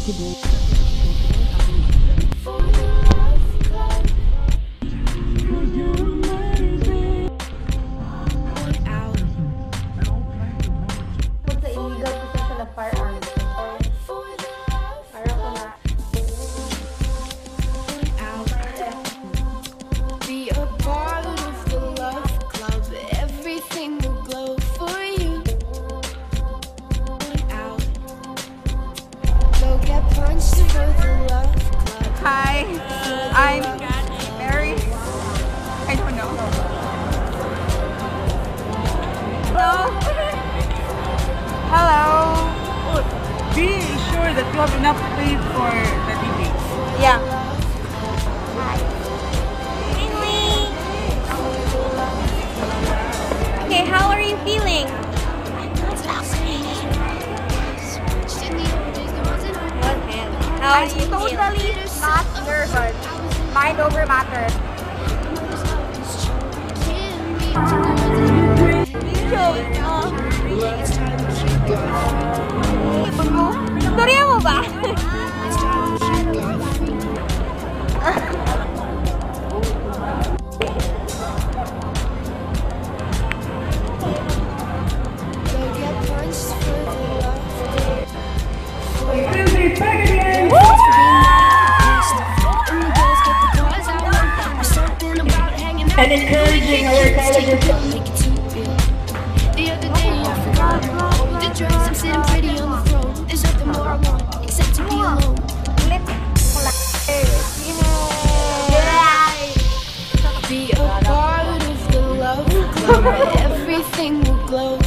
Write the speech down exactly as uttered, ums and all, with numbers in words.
Hi, I'm Mary. I don't know. Hello. Hello. Be sure that you have enough space for the debate. Yeah. Okay, how are you feeling? How are I'm you totally feeling? not nervous. Mind over matter. Storya mo ba? And encouraging our colleges. The other day I forgot the dress. I'm sitting pretty on the throne. There's nothing more I want except to be alone. Be a part of the love club. Everything will glow.